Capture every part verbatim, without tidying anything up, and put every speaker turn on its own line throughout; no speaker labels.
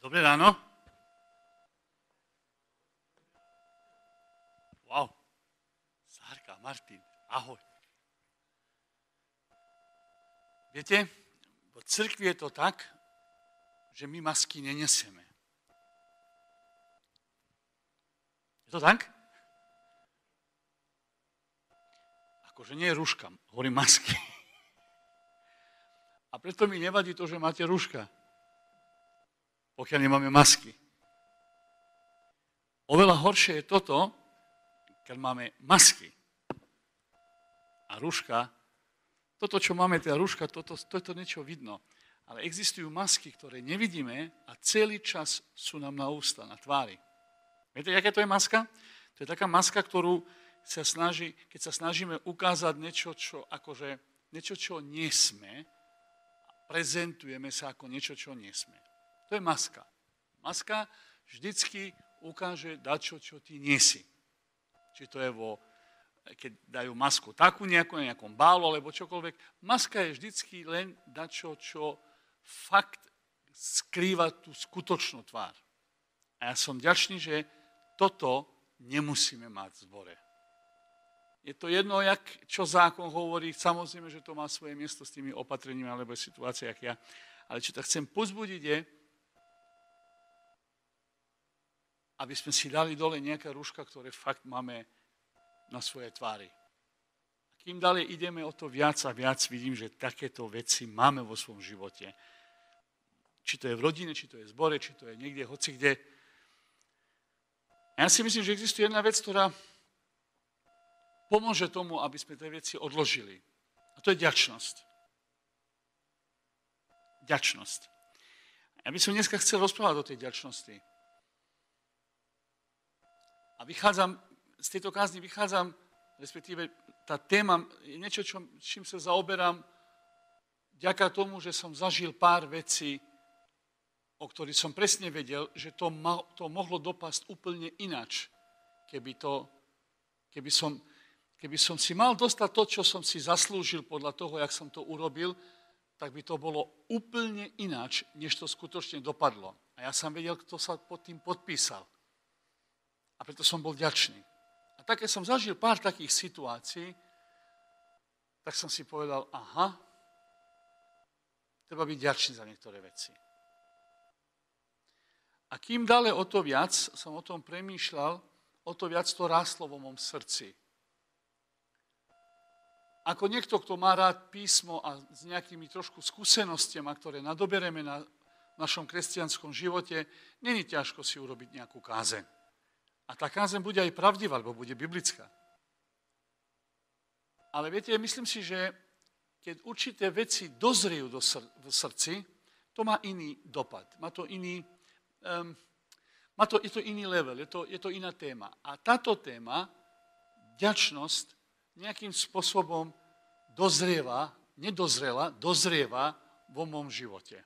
Dobré ráno. Wow. Sárka, Martin, ahoj. Viete, v cirkvi je to tak, že my masky nenesieme. Je to tak? Akože nie je rúška, hovorím masky. A preto mi nevadí to, že máte rúška, pokiaľ nemáme masky. Oveľa horšie je toto, keď máme masky a rúška. Toto, čo máme, tá rúška, toto, toto niečo vidno. Ale existujú masky, ktoré nevidíme a celý čas sú nám na ústa, na tvári. Viete, aká to je maska? To je taká maska, ktorú sa snaží, keď sa snažíme ukázať niečo, čo, akože, niečo, čo nie sme, prezentujeme sa ako niečo, čo nie sme. To je maska. Maska vždycky ukáže dačo, čo ty nie si. Či to je vo, keď dajú masku takú nejakú, na nejakom bálu, alebo čokoľvek. Maska je vždycky len dačo, čo fakt skrýva tú skutočnú tvár. A ja som vďačný, že toto nemusíme mať v zbore. Je to jedno, jak, čo zákon hovorí, samozrejme, že to má svoje miesto s tými opatreniami alebo situáciách ja. Ale čo to chcem pozbudiť je, aby sme si dali dole nejaké rúška, ktoré fakt máme na svojej tvári. A kým ďalej ideme o to viac a viac, vidím, že takéto veci máme vo svojom živote. Či to je v rodine, či to je v zbore, či to je niekde, hoci kde. Ja si myslím, že existuje jedna vec, ktorá pomôže tomu, aby sme tie veci odložili. A to je vďačnosť. Vďačnosť. Ja by som dneska chcel rozprávať o tej vďačnosti. A vychádzam, z tejto kázni vychádzam, respektíve tá téma je niečo, čo, čím sa zaoberám, vďaka tomu, že som zažil pár vecí, o ktorých som presne vedel, že to, ma, to mohlo dopasť úplne inač, keby, to, keby, som, keby som si mal dostať to, čo som si zaslúžil podľa toho, jak som to urobil, tak by to bolo úplne ináč, než to skutočne dopadlo. A ja som vedel, kto sa pod tým podpísal. A preto som bol vďačný. A tak, keď som zažil pár takých situácií, tak som si povedal, aha, treba byť vďačný za niektoré veci. A kým ďalej o to viac, som o tom premýšľal, o to viac to rástlo vo mom srdci. Ako niekto, kto má rád písmo a s nejakými trošku skúsenostiami, ktoré nadobereme na našom kresťanskom živote, není ťažko si urobiť nejakú kázeň. A tá kázeň bude aj pravdivá, alebo bude biblická. Ale viete, myslím si, že keď určité veci dozriejú do sr- v srdci, to má iný dopad. Má to iný, um, má to, je to iný level, je to, je to iná téma. A táto téma, vďačnosť, nejakým spôsobom dozrieva, nedozrela, dozrieva vo mom živote.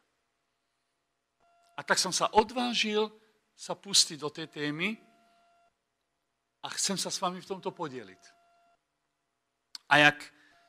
A tak som sa odvážil sa pustiť do tej témy, a chcem sa s vami v tomto podeliť. A jak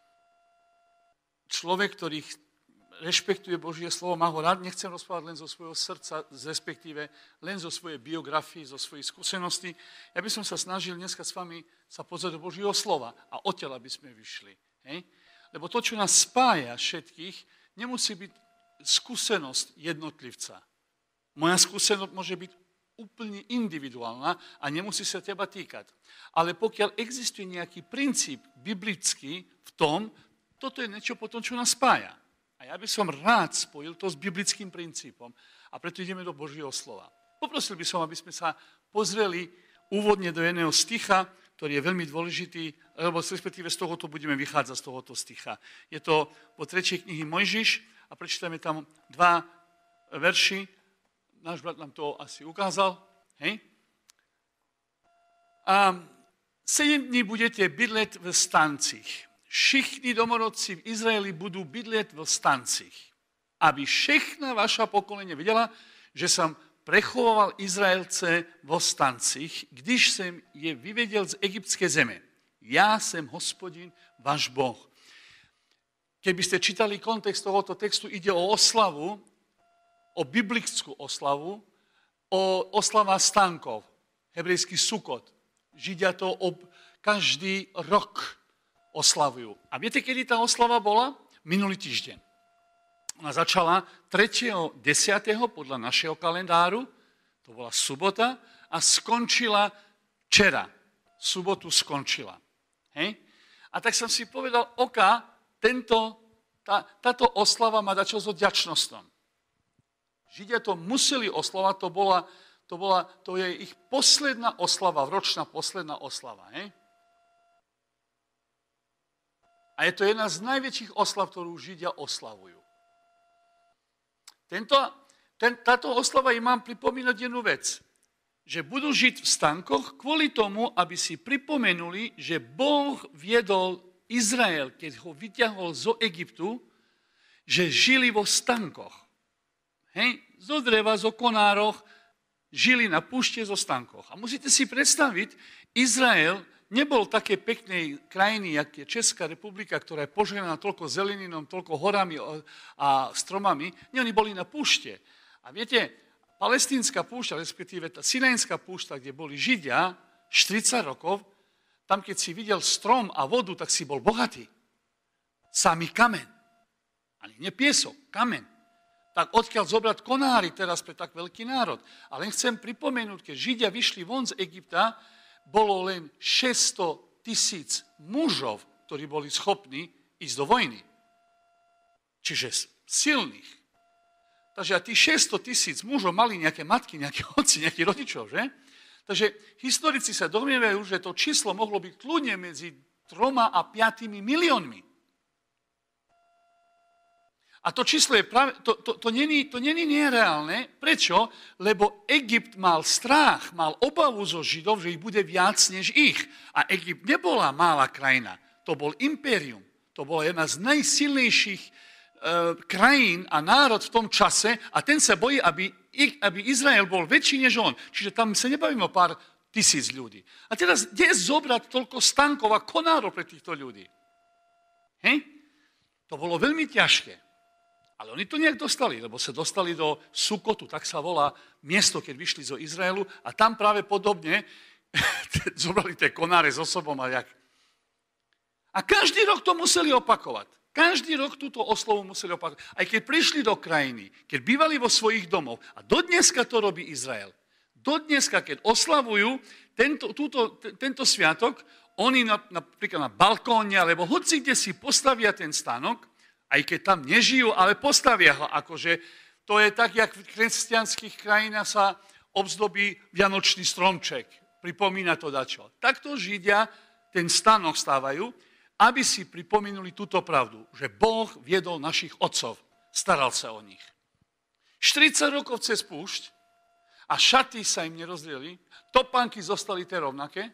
človek, ktorý rešpektuje Božie slovo, má ho rád, nechcem rozprávať len zo svojho srdca, respektíve len zo svojej biografie, zo svojich skúseností. Ja by som sa snažil dneska s vami sa pozrieť do Božieho slova a odtiaľ by sme vyšli. Hej? Lebo to, čo nás spája všetkých, nemusí byť skúsenosť jednotlivca. Moja skúsenosť môže byť úplne individuálna a nemusí sa teba týkať. Ale pokiaľ existuje nejaký princíp biblický v tom, toto je niečo potom, čo nás spája. A ja by som rád spojil to s biblickým princípom a preto ideme do Božieho slova. Poprosil by som, aby sme sa pozreli úvodne do jedného sticha, ktorý je veľmi dôležitý, lebo respektíve z tohoto budeme vychádzať z tohoto sticha. Je to po tretej knihy Mojžiš a prečítame tam dva verši. Náš brat nám to asi ukázal. Hej? A sedem dní budete bydlet v stancích. Všichni domorodci v Izraeli budú bydlet v stancích. Aby všechna vaša pokolenie vedela, že som prechoval Izraelce vo stancích, když jsem je vyvedel z egyptské zeme. Ja som Hospodin, váš Boh. Keby ste čítali kontext tohoto textu, ide o oslavu, o biblickú oslavu o oslava stánkov, hebrejský Sukot. Židia to ob, každý rok oslavujú. A viete, kedy tá oslava bola? Minulý týždeň. Ona začala tretieho desiateho podľa našeho kalendáru, to bola sobota, a skončila včera. V sobotu skončila. Hej? A tak som si povedal, oka, tento, tá, táto oslava má dačo so vďačnosťou. Židia to museli oslavať, to bola, to bola, to je ich posledná oslava, ročná posledná oslava. Hej? A je to jedna z najväčších oslav, ktorú Židia oslavujú. Tento, ten, táto oslava im mám pripomínať jednu vec, že budú žiť v stankoch kvôli tomu, aby si pripomenuli, že Boh viedol Izrael, keď ho vyťahol zo Egyptu, že žili vo stankoch. Hej? Zo dreva, zo konároch, žili na púšte zo stankoch. A musíte si predstaviť, Izrael nebol také peknej krajiny, jak je Česká republika, ktorá je požehnaná toľko zeleninom, toľko horami a stromami. Nie, oni boli na púšte. A viete, palestínska púšťa, respektíve tá Sinajská púšťa, kde boli Židia štyridsať rokov, tam keď si videl strom a vodu, tak si bol bohatý. Samý kameň. Ani nie piesok, kameň. Tak odkiaľ zobrať konári teraz pre tak veľký národ. A len chcem pripomenúť, keď Židia vyšli von z Egypta, bolo len šesťsto tisíc mužov, ktorí boli schopní ísť do vojny. Čiže silných. Takže a tých šesťsto tisíc mužov mali nejaké matky, nejaké otci, nejakí rodičov, že? Takže historici sa domnievajú, že to číslo mohlo byť kľudne medzi troma a piatými miliónmi. A to číslo je práve, to, to, to není, to není nereálne. Prečo? Lebo Egypt mal strach, mal obavu zo Židov, že ich bude viac než ich. A Egypt nebola malá krajina. To bol impérium. To bola jedna z najsilnejších e, krajín a národ v tom čase a ten sa bojí, aby, aby Izrael bol väčší než on. Čiže tam sa nebavíme o pár tisíc ľudí. A teraz, kde zobrať toľko stankov a konárov pre týchto ľudí? Hej? To bolo veľmi ťažké. Ale oni to nejak dostali, lebo sa dostali do Sukotu, tak sa volá miesto, keď vyšli zo Izraelu a tam práve podobne zobrali tie konáre so sobom a jak. A každý rok to museli opakovať. Každý rok túto oslovu museli opakovať. Aj keď prišli do krajiny, keď bývali vo svojich domov. A dodneska to robí Izrael. Dodneska, keď oslavujú tento, túto, tento sviatok, oni na, napríklad na balkóne, alebo hoci kde si postavia ten stánok, aj keď tam nežijú, ale postavia ho, akože to je tak, jak v kresťanských krajinách sa obzdobí vianočný stromček. Pripomína to dačo. Takto Židia ten stánok stávajú, aby si pripomenuli túto pravdu, že Boh viedol našich otcov, staral sa o nich. štyridsať rokov cez púšť a šaty sa im nerozdielili, topánky zostali tie rovnaké,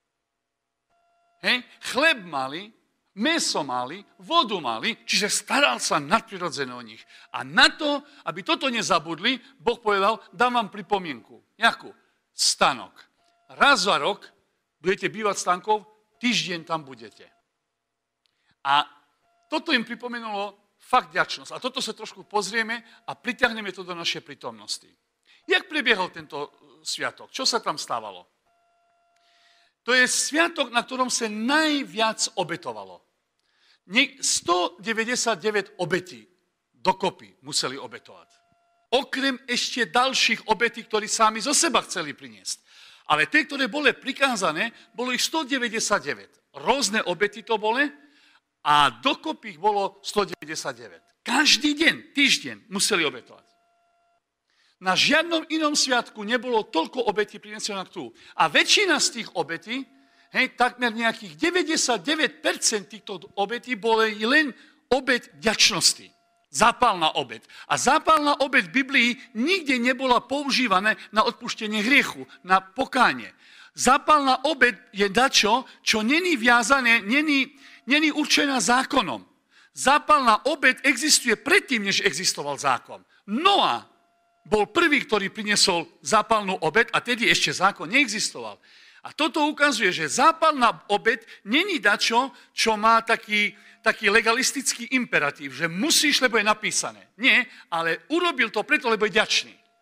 hej, chleb mali, mäso mali, vodu mali, čiže staral sa nadprirodzene o nich. A na to, aby toto nezabudli, Boh povedal, dám vám pripomienku. Jakú? Stanok. Raz za rok budete bývať stankov, týždeň tam budete. A toto im pripomenulo fakt vďačnosť. A toto sa trošku pozrieme a priťahneme to do našej prítomnosti. Jak prebiehol tento sviatok? Čo sa tam stávalo? To je sviatok, na ktorom sa najviac obetovalo. stodeväťdesiatdeväť obetí dokopy museli obetovať. Okrem ešte ďalších obetí, ktorí sami zo seba chceli priniesť. Ale tie, ktoré boli prikázané, bolo ich stodeväťdesiatdeväť. Rôzne obety to boli a dokopy ich bolo stodeväťdesiatdeväť. Každý deň, týždeň museli obetovať. Na žiadnom inom sviatku nebolo toľko obetí prinesených tu. A väčšina z tých obetí, hej, takmer nejakých deväťdesiatdeväť percent týchto obetí boli len obeť vďačnosti. Zápalná obeť. A zápalná obeť v Biblii nikde nebola používaná na odpustenie hriechu, na pokánie. Zápalná obeť je dačo, čo není viazané, není, není určená zákonom. Zápalná obeť existuje predtým, než existoval zákon. Noa bol prvý, ktorý priniesol zápalnú obeť a tedy ešte zákon neexistoval. A toto ukazuje, že zápalná obeť není dačo, čo má taký, taký legalistický imperatív, že musíš, lebo je napísané. Nie, ale urobil to preto, lebo je ďačný.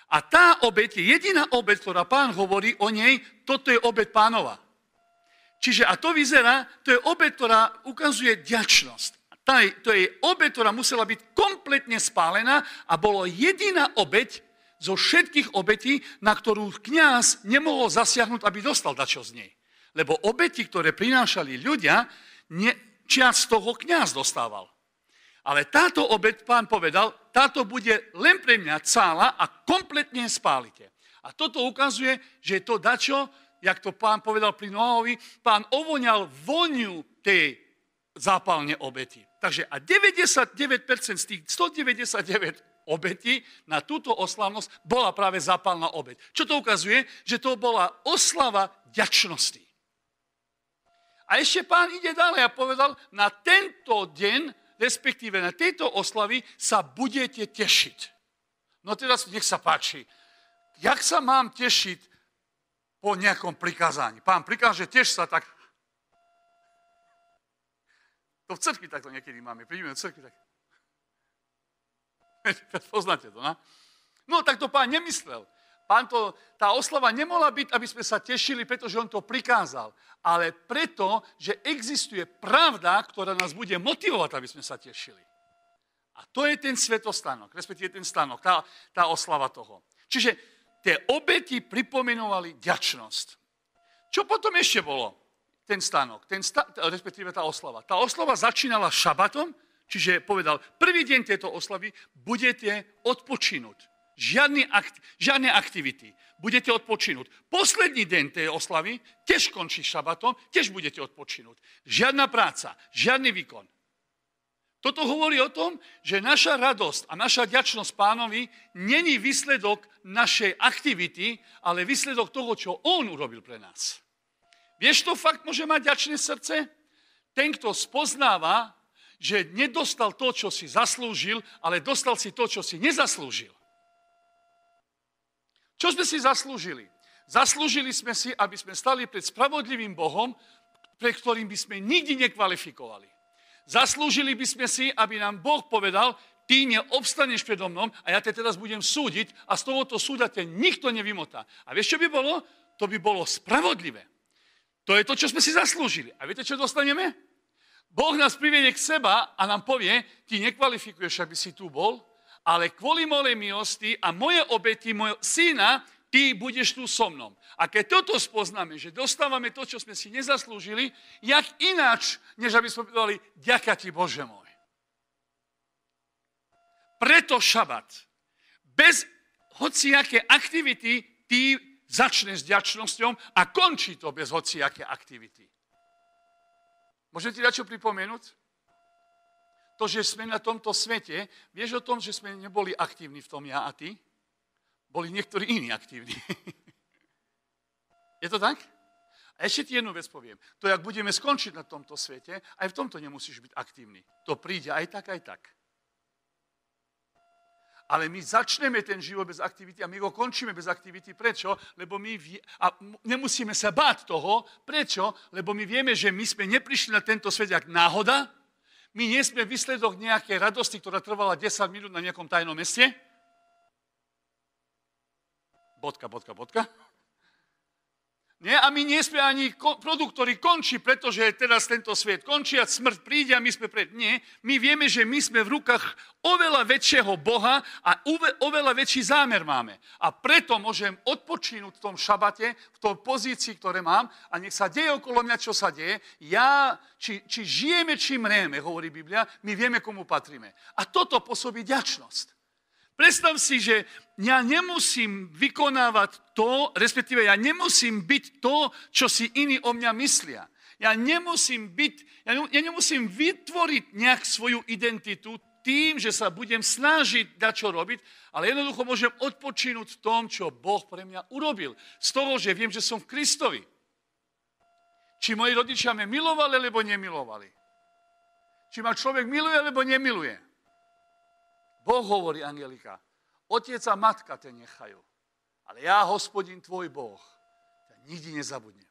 A tá obeť je jediná obeť, ktorá Pán hovorí o nej, toto je obeť Pánova. Čiže, a to vyzerá, to je obeť, ktorá ukazuje vďačnosť. Tá, to je obeť, ktorá musela byť kompletne spálená a bolo jediná obeť zo všetkých obetí, na ktorú kňaz nemohol zasiahnuť, aby dostal dačo z nej. Lebo obeti, ktoré prinášali ľudia, ne, čiac z toho kňaz dostával. Ale táto obeť, Pán povedal, táto bude len pre mňa celá a kompletne spálite. A toto ukazuje, že je to dačo, jak to Pán povedal pri Noáhovi, Pán ovoňal voniu tej zápalne obeti. Takže a deväťdesiatdeväť percent z tých stodeväťdesiatdeväť obetí na túto oslavnosť bola práve zápalná obeť. Čo to ukazuje? Že to bola oslava vďačnosti. A ešte Pán ide ďalej a povedal, na tento deň, respektíve na tejto oslavy sa budete tešiť. No teraz nech sa páči. Jak sa mám tešiť po nejakom prikázaní? Pán prikáže, teš sa, tak... To v cerkvi takto niekedy máme. Prídeme do cerkvi tak... Poznáte to, ne? No tak to Pán nemyslel. Pán to, tá oslava nemohla byť, aby sme sa tešili, pretože on to prikázal, ale preto, že existuje pravda, ktorá nás bude motivovať, aby sme sa tešili. A to je ten svetostánok, respektíve ten stánok, tá, tá oslava toho. Čiže tie obety pripomenovali vďačnosť. Čo potom ešte bolo? Ten stánok, ten sta, respektíve tá oslava. Tá oslava začínala šabatom, čiže povedal, prvý deň tejto oslavy budete odpočinúť. Žiadne, akti- žiadne aktivity. Budete odpočinúť. Posledný deň tej oslavy tiež končí šabatom, tiež budete odpočinúť. Žiadna práca, žiadny výkon. Toto hovorí o tom, že naša radosť a naša vďačnosť Pánovi není výsledok našej aktivity, ale výsledok toho, čo On urobil pre nás. Vieš, to fakt môže mať vďačné srdce? Ten, kto spoznáva, že nedostal to, čo si zaslúžil, ale dostal si to, čo si nezaslúžil. Čo sme si zaslúžili? Zaslúžili sme si, aby sme stali pred spravodlivým Bohom, pre ktorým by sme nikdy nekvalifikovali. Zaslúžili by sme si, aby nám Boh povedal, ty neobstaneš predo mnou a ja te teraz budem súdiť a z tohoto súda te nikto nevymotá. A vieš, čo by bolo? To by bolo spravodlivé. To je to, čo sme si zaslúžili. A viete, čo dostaneme? Boh nás privedie k seba a nám povie, ty nekvalifikuješ, aby si tu bol, ale kvôli mojej milosti a moje obety, mojho syna, ty budeš tu so mnou. A keď toto spoznáme, že dostávame to, čo sme si nezaslúžili, jak ináč, než aby sme povedali, ďaká ti Bože môj. Preto šabat. Bez hociaké aktivity ty začneš s vďačnosťou a končí to bez hociaké aktivity. Môžem ti dať čo pripomenúť? To, že sme na tomto svete, vieš o tom, že sme neboli aktívni v tom ja a ty? Boli niektorí iní aktívni. Je to tak? A ešte ti jednu vec poviem. To, jak budeme skončiť na tomto svete, aj v tomto nemusíš byť aktívny. To príde aj tak, aj tak. Ale my začneme ten život bez aktivity a my ho končíme bez aktivity. Prečo? Lebo my vie, a nemusíme sa báť toho. Prečo? Lebo my vieme, že my sme neprišli na tento svet jak náhoda. My nie sme výsledok nejakej radosti, ktorá trvala desať minút na nejakom tajnom meste. Bodka, bodka, bodka. Nie? A my nie sme ani produkt, ktorý končí, pretože teraz tento svet končí a smrť príde a my sme pred... Nie, my vieme, že my sme v rukách oveľa väčšieho Boha a oveľa väčší zámer máme. A preto môžem odpočinúť v tom šabate, v tej pozícii, ktoré mám a nech sa deje okolo mňa, čo sa deje. Ja, či, či žijeme, či mrieme, hovorí Biblia, my vieme, komu patríme. A toto pôsobí vďačnosť. Predstav si, že ja nemusím vykonávať to, respektíve ja nemusím byť to, čo si iní o mňa myslia. Ja nemusím byť, ja nemusím vytvoriť nejak svoju identitu tým, že sa budem snažiť dať čo robiť, ale jednoducho môžem odpočinúť v tom, čo Boh pre mňa urobil. Z toho, že viem, že som v Kristovi. Či moji rodičia ma milovali, alebo nemilovali. Či ma človek miluje, alebo nemiluje. Boh hovorí, Angelika, otec a matka te nechajú, ale ja, Hospodin tvoj Boh, ťa nikdy nezabudnem.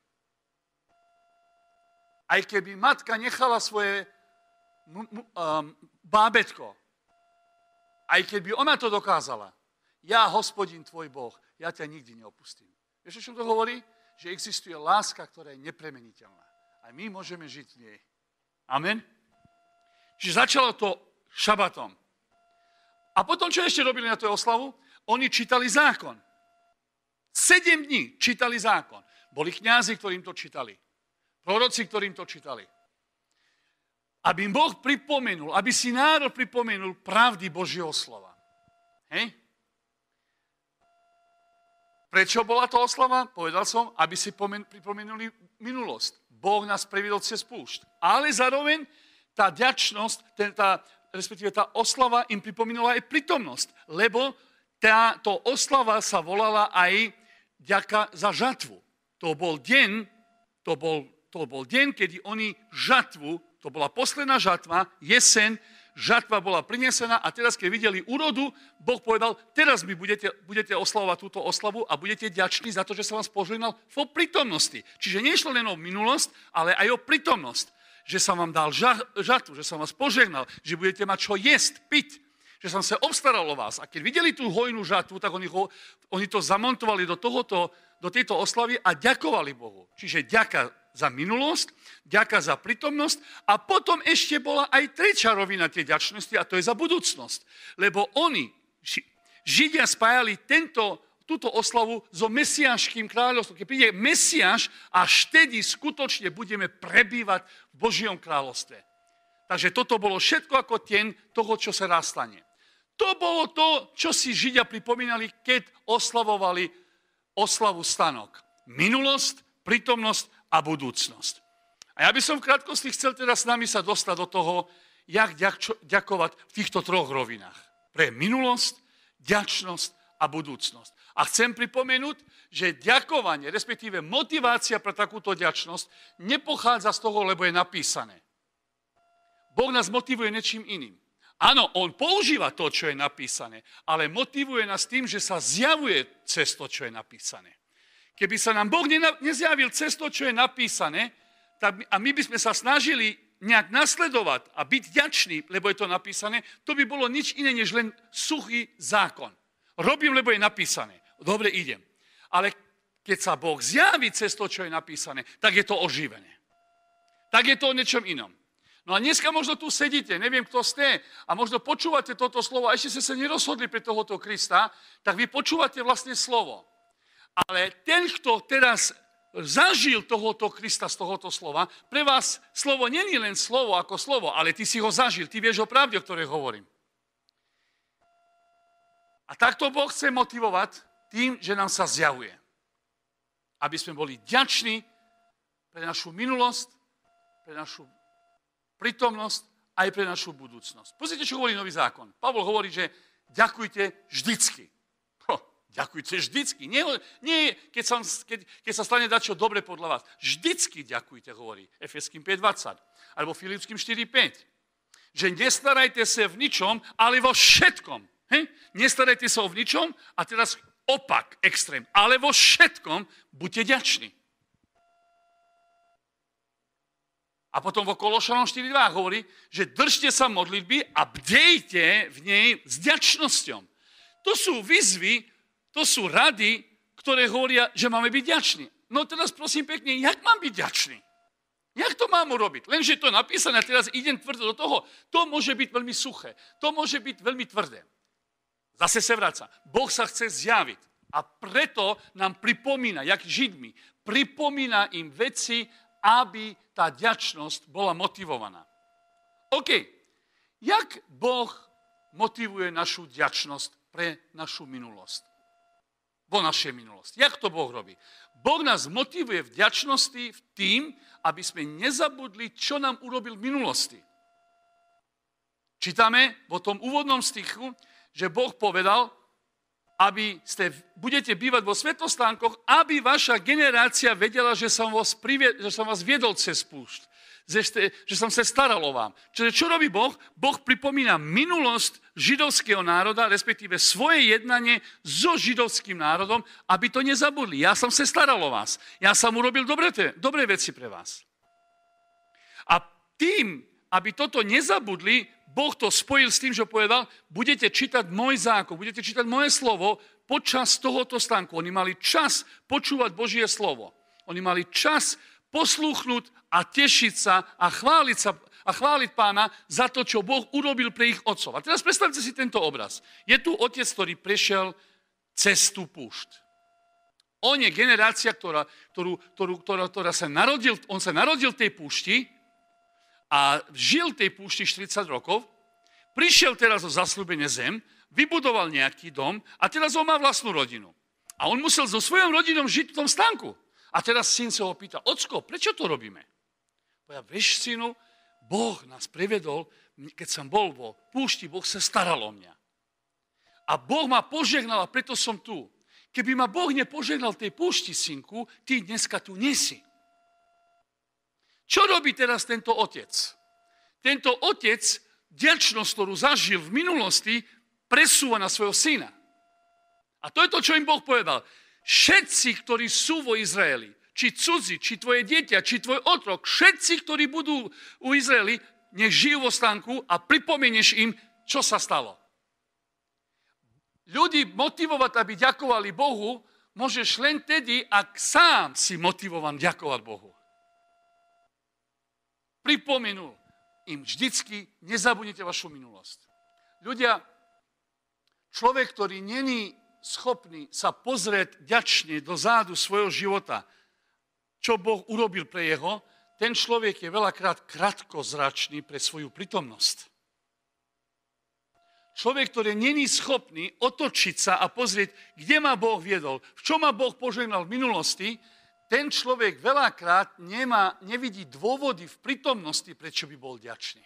Aj keby matka nechala svoje um, bábätko, aj keby ona to dokázala, ja, Hospodin tvoj Boh, ja ťa nikdy neopustím. Vieš, čo to hovorí? Že existuje láska, ktorá je nepremeniteľná. A my môžeme žiť v nej. Amen? Čiže začalo to šabatom. A potom, čo ešte robili na tú oslavu? Oni čítali zákon. Sedem dní čítali zákon. Boli kňazi, ktorým to čítali. Proroci, ktorým to čítali. Aby im Boh pripomenul, aby si národ pripomenul pravdy Božieho slova. Hej? Prečo bola to oslava? Povedal som, aby si pripomenuli minulosť. Boh nás previedol cez púšť. Ale zároveň tá vďačnosť, tá, respektíve tá oslava im pripomínala aj prítomnosť. Lebo táto oslava sa volala aj vďaka za žatvu. To bol deň, to bol, to bol deň, kedy oni žatvu, to bola posledná žatva, jeseň, žatva bola prinesená a teraz, keď videli úrodu, Boh povedal, teraz mi budete, budete oslavovať túto oslavu a budete vďační za to, že sa vám požehnal v prítomnosti. Čiže nešlo len o minulosť, ale aj o prítomnosť. Že sa vám dal žatvu, že sa vás požehnal, že budete mať čo jesť, piť, že som sa obstaral o vás. A keď videli tú hojnú žatvu, tak oni, ho, oni to zamontovali do, tohoto, do tejto oslavy a ďakovali Bohu. Čiže ďaka za minulosť, ďaka za prítomnosť a potom ešte bola aj tretia rovina tej vďačnosti a to je za budúcnosť. Lebo oni, Židia, spájali tento, túto oslavu so mesiášským kráľovstvom. Keď príde Mesiáš, až vtedy skutočne budeme prebývať v Božom kráľovstve. Takže toto bolo všetko ako tieň toho, čo sa raz stane. To bolo to, čo si Židia pripomínali, keď oslavovali oslavu stanok. Minulosť, prítomnosť a budúcnosť. A ja by som v krátkosti chcel teda s nami sa dostať do toho, jak ďakovať v týchto troch rovinách. Pre minulosť, vďačnosť a budúcnosť. A chcem pripomenúť, že ďakovanie, respektíve motivácia pre takúto vďačnosť nepochádza z toho, lebo je napísané. Boh nás motivuje niečím iným. Áno, on používa to, čo je napísané, ale motivuje nás tým, že sa zjavuje cez to, čo je napísané. Keby sa nám Boh nezjavil cez to, čo je napísané, tak a my by sme sa snažili nejak nasledovať a byť vďační, lebo je to napísané, to by bolo nič iné, než len suchý zákon. Robím, lebo je napísané. Dobre, idem. Ale keď sa Boh zjaví cez to, čo je napísané, tak je to oživené. Tak je to o niečom inom. No a dneska možno tu sedíte, neviem, kto ste, a možno počúvate toto slovo, a ešte ste sa nerozhodli pre tohoto Krista, tak vy počúvate vlastne slovo. Ale ten, kto teraz zažil tohoto Krista z tohoto slova, pre vás slovo nie je len slovo ako slovo, ale ty si ho zažil, ty vieš o pravde, o ktorej hovorím. A takto Boh chce motivovať tým, že nám sa zjavuje. Aby sme boli vďační pre našu minulosť, pre našu prítomnosť aj pre našu budúcnosť. Pozrite, čo hovorí Nový zákon. Pavol hovorí, že ďakujte vždycky. Ho, ďakujte vždycky. Nie, nie keď, sa, keď, keď sa stane dačo dobre podľa vás. Vždycky ďakujte, hovorí Efeským päť dvadsať. Alebo Filipským štyri päť. Že nestarajte sa v ničom, ale vo všetkom. He? Nestarajte sa o v ničom a teraz opak, extrém. Ale vo všetkom buďte vďační. A potom vo Kološanom štyri dva hovorí, že držte sa modlitby a bdejte v nej s vďačnosťou. To sú výzvy, to sú rady, ktoré hovoria, že máme byť vďační. No teraz prosím pekne, jak mám byť vďačný? Jak to mám urobiť? Lenže to je napísané, a teraz idem tvrdo do toho. To môže byť veľmi suché. To môže byť veľmi tvrdé. Zase sa vraca. Boh sa chce zjaviť. A preto nám pripomína, jak Židmi, pripomína im veci, aby tá vďačnosť bola motivovaná. OK. Jak Boh motivuje našu vďačnosť pre našu minulosť? Vo našej minulosti. Jak to Boh robí? Boh nás motivuje v vďačnosti v tým, aby sme nezabudli, čo nám urobil v minulosti. Čítame vo tom úvodnom stichu, že Boh povedal, aby ste, budete bývať vo svetostánkoch, aby vaša generácia vedela, že som vás, privie, že som vás viedol cez púšť, že, ste, že som sa staral o vám. Čiže čo robí Boh? Boh pripomína minulosť židovského národa, respektíve svoje jednanie so židovským národom, aby to nezabudli. Ja som sa staral o vás. Ja som urobil dobré, dobré veci pre vás. A tým, aby toto nezabudli, Boh to spojil s tým, že povedal, budete čítať môj zákon, budete čítať moje slovo počas tohoto stánku. Oni mali čas počúvať Božie slovo. Oni mali čas poslúchnuť a tešiť sa a chváliť sa a chváliť Pána za to, čo Boh urobil pre ich otcov. A teraz predstavte si tento obraz. Je tu otec, ktorý prešiel cez tú púšť. On je generácia, ktorá, ktorú, ktorú, ktorá, ktorá sa narodil, on sa narodil v tej púšti a žil v tej púšti štyridsať rokov, prišiel teraz o zasľúbenie zem, vybudoval nejaký dom a teraz on má vlastnú rodinu. A on musel so svojou rodinou žiť v tom stánku. A teraz syn sa ho pýta, ocko, prečo to robíme? Povedal, vieš, synu, Boh nás privedol, keď som bol vo púšti, Boh sa staral o mňa. A Boh ma požehnal a preto som tu. Keby ma Boh nepožehnal v tej púšti, synku, ty dneska tu nesi. Čo robí teraz tento otec? Tento otec vďačnosť, ktorú zažil v minulosti, presúva na svojho syna. A to je to, čo im Boh povedal. Všetci, ktorí sú vo Izraeli, či cudzi, či tvoje dieťa, či tvoj otrok, všetci, ktorí budú u Izraeli, nech žijú vo stánku a pripomenieš im, čo sa stalo. Ľudí motivovať, aby ďakovali Bohu, môžeš len tedy, ak sám si motivovan ďakovať Bohu. Pripomenul im vždycky, nezabudnite vašu minulosť. Ľudia, človek, ktorý není schopný sa pozrieť vďačne do zádu svojho života, čo Boh urobil pre jeho, ten človek je veľakrát krátkozračný pre svoju prítomnosť. Človek, ktorý není schopný otočiť sa a pozrieť, kde ma Boh viedol, v čom ma Boh požehnal v minulosti, ten človek veľakrát nemá, nevidí dôvody v prítomnosti, prečo by bol vďačný.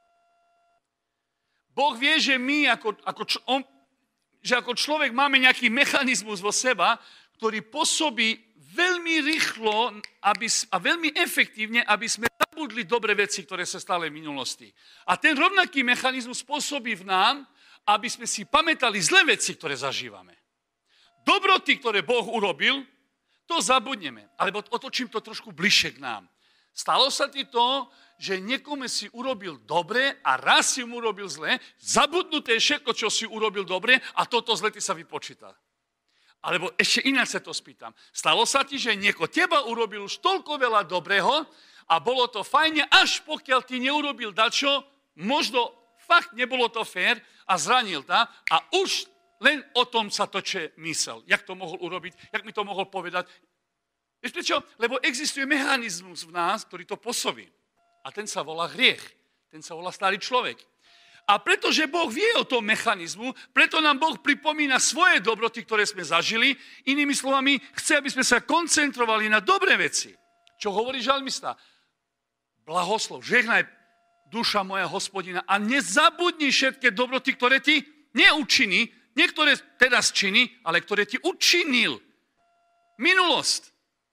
Boh vie, že my ako, ako, on, že ako človek máme nejaký mechanizmus vo seba, ktorý pôsobí veľmi rýchlo aby, a veľmi efektívne, aby sme zabudli dobré veci, ktoré sa stali v minulosti. A ten rovnaký mechanizmus pôsobí v nám, aby sme si pamätali zlé veci, ktoré zažívame. Dobroty, ktoré Boh urobil, to zabudneme. Alebo otočím to trošku bližšie k nám. Stalo sa ti to, že niekomu si urobil dobre a raz si mu urobil zle, zabudnuté všetko, čo si urobil dobre a toto zle ty sa vypočíta. Alebo ešte inak sa to spýtam. Stalo sa ti, že nieko teba urobil už toľko veľa dobrého a bolo to fajne, až pokiaľ ty neurobil dačo, možno fakt nebolo to fér a zranil ta a už len o tom sa toče mysel. Jak to mohol urobiť, jak mi to mohol povedať. Vieš prečo? Lebo existuje mechanizmus v nás, ktorý to pôsobí. A ten sa volá hriech. Ten sa volá starý človek. A pretože Boh vie o tom mechanizmu, preto nám Boh pripomína svoje dobroty, ktoré sme zažili. Inými slovami, chce, aby sme sa koncentrovali na dobré veci. Čo hovorí žalmista? Blahoslov, žehnaj duša moja Hospodina a nezabudni všetky dobroty, ktoré ti neučini, niektoré teraz čini, ale ktoré ti učinil. Minulosť.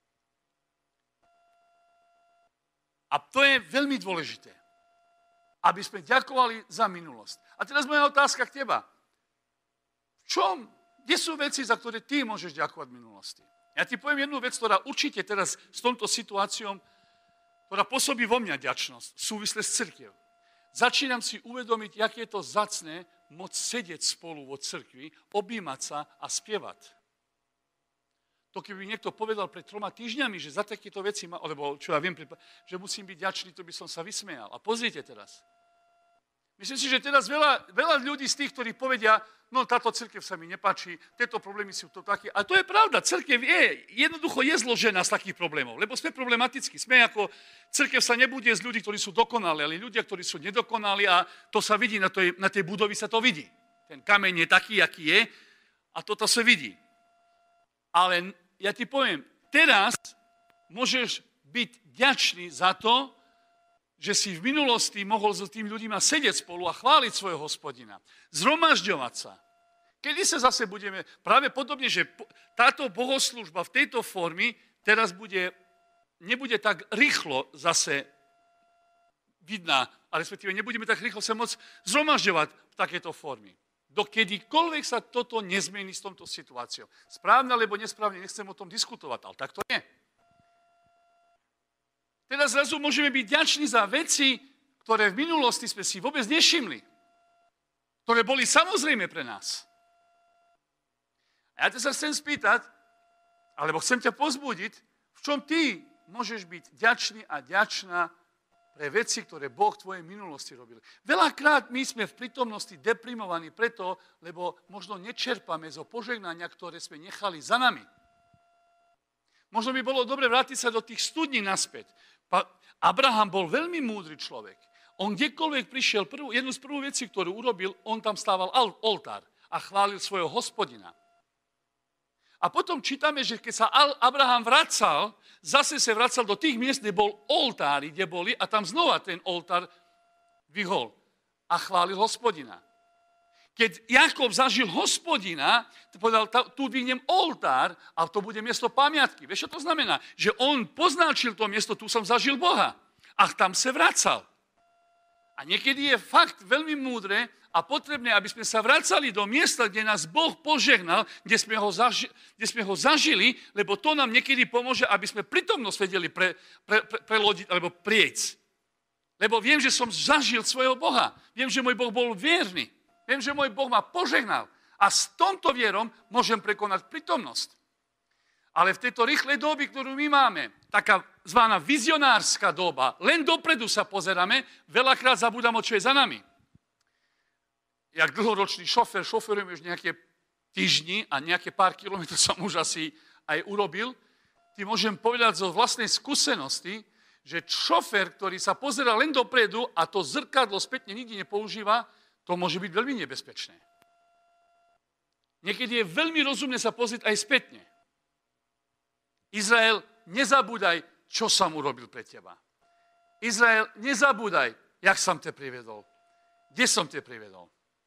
A to je veľmi dôležité. Aby sme ďakovali za minulosť. A teraz moja otázka k teba. V čom, kde sú veci, za ktoré ty môžeš ďakovať v minulosti? Ja ti poviem jednu vec, ktorá určite teraz s touto situáciou, ktorá pôsobí vo mňa vďačnosť, súvisle s cirkevou. Začínam si uvedomiť, jak je to zacné môcť sedieť spolu vo cirkvi, objímať sa a spievať. To keby niekto povedal pred troma týždňami, že za takéto veci, ma, alebo čo ja viem, že musím byť vďačný, to by som sa vysmejal. A pozrite teraz. Myslím si, že teraz veľa, veľa ľudí z tých, ktorí povedia, no táto cirkev sa mi nepáči, tieto problémy sú to také. A to je pravda, cirkev je, jednoducho je zložená z takých problémov, lebo sme problematickí. Sme ako, cirkev sa nebude z ľudí, ktorí sú dokonali, ale ľudia, ktorí sú nedokonali a to sa vidí, na tej, na tej budovy sa to vidí. Ten kameň je taký, aký je a toto sa vidí. Ale ja ti poviem, teraz môžeš byť vďačný za to, že si v minulosti mohol s tým ľuďmi sedieť spolu a chváliť svojho Hospodina. Zhromažďovať sa. Kedy sa zase budeme, práve podobne, že táto bohoslúžba v tejto formy teraz bude, nebude tak rýchlo zase vidná, a respektíve nebudeme tak rýchlo sa môcť zhromažďovať v takejto formy. Dokedykoľvek sa toto nezmení s touto situáciou. Správne alebo nesprávne, nechcem o tom diskutovať, ale tak to je. Teraz zrazu môžeme byť vďační za veci, ktoré v minulosti sme si vôbec nevšimli. ktoré boli samozrejme pre nás. A ja te sa chcem spýtať, alebo chcem ťa pozbudiť, v čom ty môžeš byť ďačný a ďačná pre veci, ktoré Boh v tvojej minulosti robil. Veľakrát my sme v prítomnosti deprimovaní preto, lebo možno nečerpame zo požehnania, ktoré sme nechali za nami. Možno by bolo dobre vrátiť sa do tých studní naspäť. Pa- Abraham bol veľmi múdry človek. On kdekoľvek prišiel, prvú, jednu z prvú vecí, ktorú urobil, on tam stával oltár a chválil svojho Hospodina. A potom čítame, že keď sa Abraham vracal, zase sa vracal do tých miest, kde bol oltári, kde boli, a tam znova ten oltár vyhol a chválil Hospodina. Keď Jakob zažil Hospodina, povedal, tu vyhnem oltár a to bude miesto pamiatky. Vieš, čo to znamená? Že on poznačil to miesto, tu som zažil Boha. A tam sa vracal. A niekedy je fakt veľmi múdre a potrebné, aby sme sa vracali do miesta, kde nás Boh požehnal, kde sme ho, zaži- kde sme ho zažili, lebo to nám niekedy pomôže, aby sme prítomnosť vedeli pre, pre, pre, prelodiť alebo prieť. Lebo viem, že som zažil svojho Boha. Viem, že môj Boh bol vierny. Viem, že môj Boh ma požehnal. A s tomto vierom môžem prekonať prítomnosť. Ale v tejto rýchlej doby, ktorú my máme, taká zvaná vizionárska doba, len dopredu sa pozeráme, veľakrát zabúdam, čo je za nami. Jak dlhoročný šofer, šoferujem už nejaké týždni a nejaké pár kilometrov som už asi aj urobil, ty môžem povedať zo vlastnej skúsenosti, že šofer, ktorý sa pozerá len dopredu a to zrkadlo spätne nikdy nepoužíva, to môže byť veľmi nebezpečné. Niekedy je veľmi rozumné sa pozrieť aj spätne. Izrael, nezabúdaj, čo som urobil pre teba. Izrael, nezabúdaj, jak som te priviedol. Kde som te priviedol.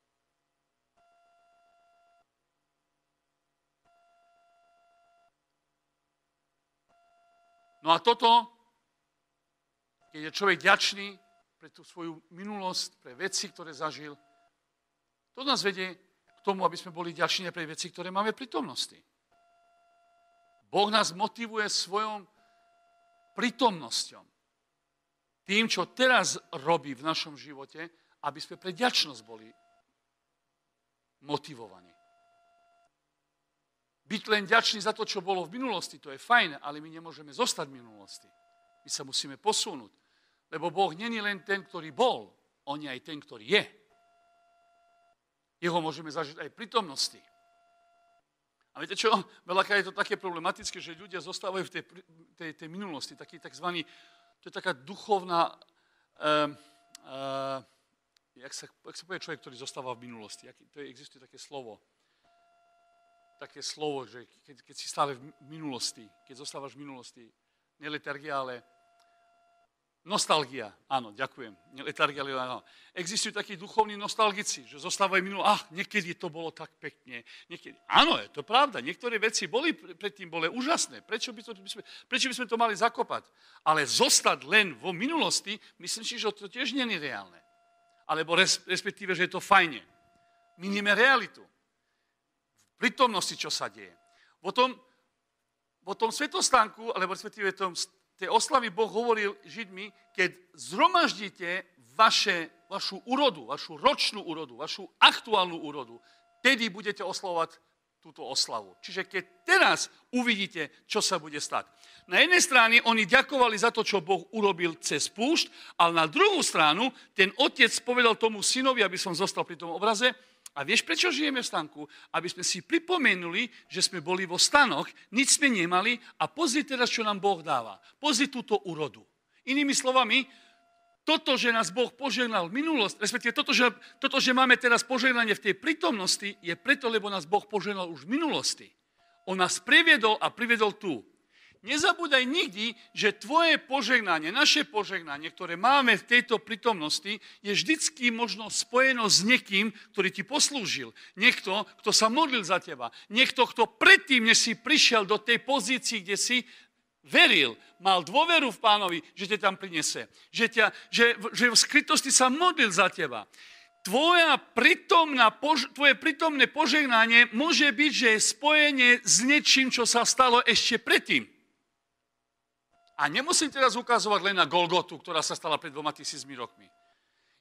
No a toto, keď je človek ďačný pre tú svoju minulosť, pre veci, ktoré zažil, to nás vedie k tomu, aby sme boli ďační pre veci, ktoré máme v prítomnosti. Boh nás motivuje svojou prítomnosťou. Tým, čo teraz robí v našom živote, aby sme pre ďačnosť boli motivovaní. Byť len ďačný za to, čo bolo v minulosti, to je fajn, ale my nemôžeme zostať v minulosti. My sa musíme posunúť. Lebo Boh není len ten, ktorý bol, on je aj ten, ktorý je. Jeho môžeme zažiť aj v prítomnosti. A viete čo? Veľakrát je to také problematické, že ľudia zostávajú v tej, tej, tej minulosti. Taký takzvaný, to je taká duchovná, uh, uh, jak, sa, jak sa povie človek, ktorý zostáva v minulosti. Jaký, to je, existuje také slovo. Také slovo, že keď, keď si stále v minulosti, keď zostávaš v minulosti, nie letargia, ale nostalgia. Áno, ďakujem. Nie letargia, ale áno. Existujú takí duchovní nostalgici, že zostávajú v minulosti. Ach, niekedy to bolo tak pekne. Niekedy. Áno, je to pravda. Niektoré veci boli predtým boli úžasné. Prečo by, to, prečo by sme to mali zakopať? Ale zostať len vo minulosti, myslím si, že to tiež nie je reálne. Alebo respektíve, že je to fajne. Minieme realitu. V prítomnosti, čo sa deje. V tom, v tom svetostánku, alebo respektíve tom, tej oslavy Boh hovoril Židmi, keď zhromaždíte vaše, vašu úrodu, vašu ročnú úrodu, vašu aktuálnu úrodu, tedy budete oslavovať túto oslavu. Čiže keď teraz uvidíte, čo sa bude stať. Na jednej strane oni ďakovali za to, čo Boh urobil cez púšť, ale na druhú stranu ten otec povedal tomu synovi, aby som zostal pri tom obraze, a vieš, prečo žijeme v stánku? Aby sme si pripomenuli, že sme boli vo stanoch, nič sme nemali a pozri teraz, čo nám Boh dáva. Pozri túto úrodu. Inými slovami, toto, že nás Boh požehnal v minulosti, respektíve toto že, toto, že máme teraz požehnanie v tej prítomnosti, je preto, lebo nás Boh požehnal už v minulosti. On nás priviedol a priviedol tu. Nezabúdaj nikdy, že tvoje požehnanie, naše požehnanie, ktoré máme v tejto prítomnosti, je vždycky možno spojeno s niekým, ktorý ti poslúžil. Niekto, kto sa modlil za teba. Niekto, kto predtým, než si prišiel do tej pozícii, kde si veril, mal dôveru v Pánovi, že ťa tam prinese. Že, ťa, že, že v skrytosti sa modlil za teba. Tvoja prítomná, tvoje prítomné požehnanie môže byť, že je spojenie s niečím, čo sa stalo ešte predtým. A nemusím teraz ukazovať len na Golgotu, ktorá sa stala pred dvoma tisícmi rokmi.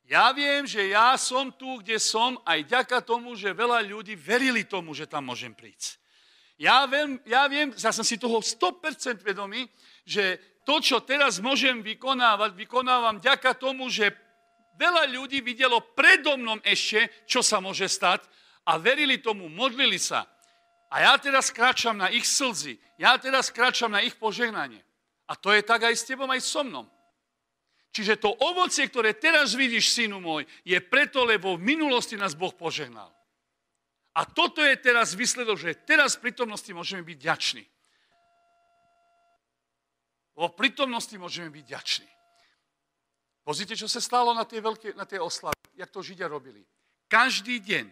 Ja viem, že ja som tu, kde som, aj vďaka tomu, že veľa ľudí verili tomu, že tam môžem prísť. Ja viem, ja viem, ja som si toho sto percent vedomý, že to, čo teraz môžem vykonávať, vykonávam vďaka tomu, že veľa ľudí videlo predo mnom ešte, čo sa môže stať a verili tomu, modlili sa. A ja teraz kráčam na ich slzy, ja teraz kráčam na ich požehnanie. A to je tak aj s tebou, aj so mnou. Čiže to ovocie, ktoré teraz vidíš, synu môj, je preto, lebo v minulosti nás Boh požehnal. A toto je teraz výsledok, že teraz v prítomnosti môžeme byť vďační. Vo prítomnosti môžeme byť vďační. Pozrite, čo sa stalo na tej, veľké, na tej oslave, jak to Židia robili. Každý deň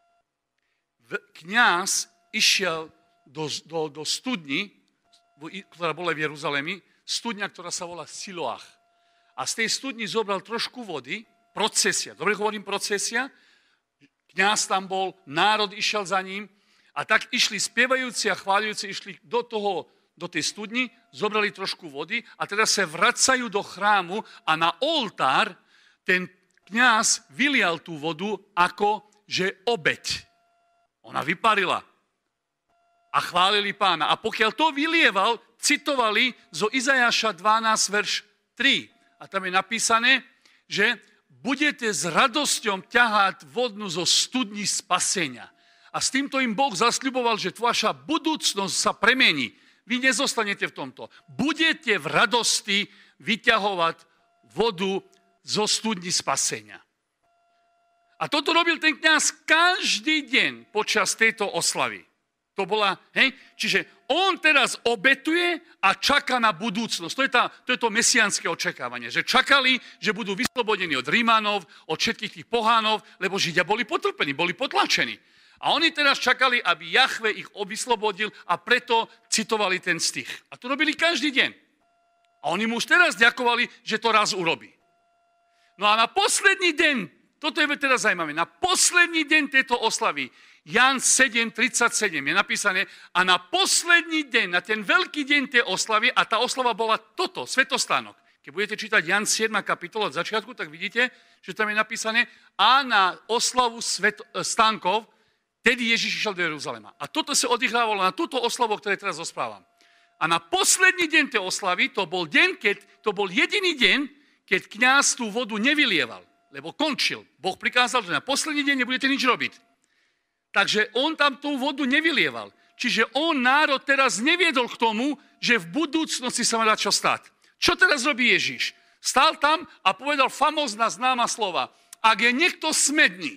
kňaz išiel do, do, do studni, ktorá bola v Jeruzalemi, studňa, ktorá sa volá Siloach. A z tej studni zobral trošku vody, procesia, dobre hovorím procesia, kňaz tam bol, národ išiel za ním a tak išli spievajúci a chváľujúci, išli do toho, do tej studni, zobrali trošku vody a teraz sa vracajú do chrámu a na oltár ten kňaz vylial tú vodu ako, že obeť. Ona vyparila a chválili Pána. A pokiaľ to vylieval, citovali zo Izajaša dvanásť, verš tri. A tam je napísané, že budete s radosťou ťahať vodnu zo studní spasenia. A s týmto im Boh zasľuboval, že vaša budúcnosť sa premení. Vy nezostanete v tomto. Budete v radosti vyťahovať vodu zo studní spasenia. A toto robil ten kňaz každý deň počas tejto oslavy. To bola, hej, čiže on teraz obetuje a čaká na budúcnosť. To je, tá, to je to mesiánske očakávanie, že čakali, že budú vyslobodení od Rímanov, od všetkých tých pohánov, lebo Židia boli potrpení, boli potlačení. A oni teraz čakali, aby Jahve ich vyslobodil a preto citovali ten stih. A to robili každý deň. A oni mu už teraz ďakovali, že to raz urobí. No a na posledný deň, toto je teraz zaujímavé, na posledný deň tejto oslavy, Ján sedem tridsaťsedem je napísané, a na posledný deň, na ten veľký deň tej oslavy, a tá oslava bola toto, svetostánok. Keď budete čítať Ján siedma kapitola od začiatku, tak vidíte, že tam je napísané, a na oslavu svet, stánkov, tedy Ježiš išiel do Jeruzalema. A toto sa odihrávalo na túto oslavu, o ktorej teraz rozprávam. A na posledný deň tej oslavy, to bol deň, keď, to bol jediný deň, keď kňaz tú vodu nevylieval, lebo končil. Boh prikázal, že na posledný deň nebudete nič robiť. Takže on tam tú vodu nevylieval. Čiže on národ teraz neviedol k tomu, že v budúcnosti sa má dať čo stať. Čo teraz robí Ježiš? Stál tam a povedal famózna známa slova. Ak je niekto smedný,